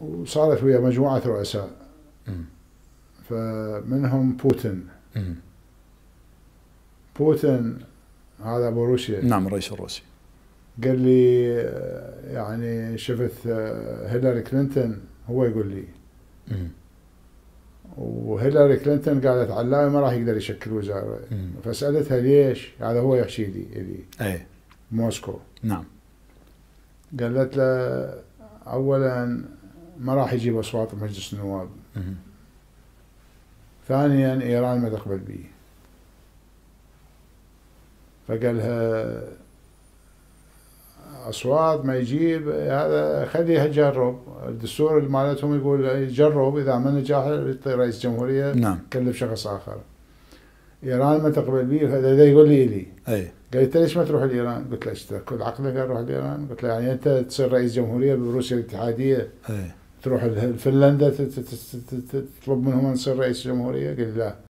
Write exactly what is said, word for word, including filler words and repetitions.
وصارت ويا مجموعة رؤساء فمنهم بوتين. مم. بوتين هذا ابو روسيا. نعم الرئيس الروسي. قال لي يعني شفت هيلاري كلينتون، هو يقول لي مم. وهيلاري كلينتون قالت علاوي ما راح يقدر يشكل وزارة. مم. فسألتها ليش؟ هذا هو يحكي لي لي ايه موسكو. نعم. قالت له اولا ما راح يجيب اصوات بمجلس النواب. مم. ثانيا ايران ما تقبل به. فقالها اصوات ما يجيب هذا خليها تجرب، الدستور اللي مالتهم يقول يجرب اذا ما نجح يعطي رئيس جمهوريه. نعم. كلف شخص اخر. ايران ما تقبل به، فهذا يقول لي لي اي قال انت ليش ما تروح لايران؟ قلت له اشترك كل عقلك اروح لايران؟ قلت له يعني انت تصير رئيس جمهوريه بروسيا الاتحاديه اي تروح لفنلندا تطلب منهم ان تصير رئيس جمهوريه؟ قال لا.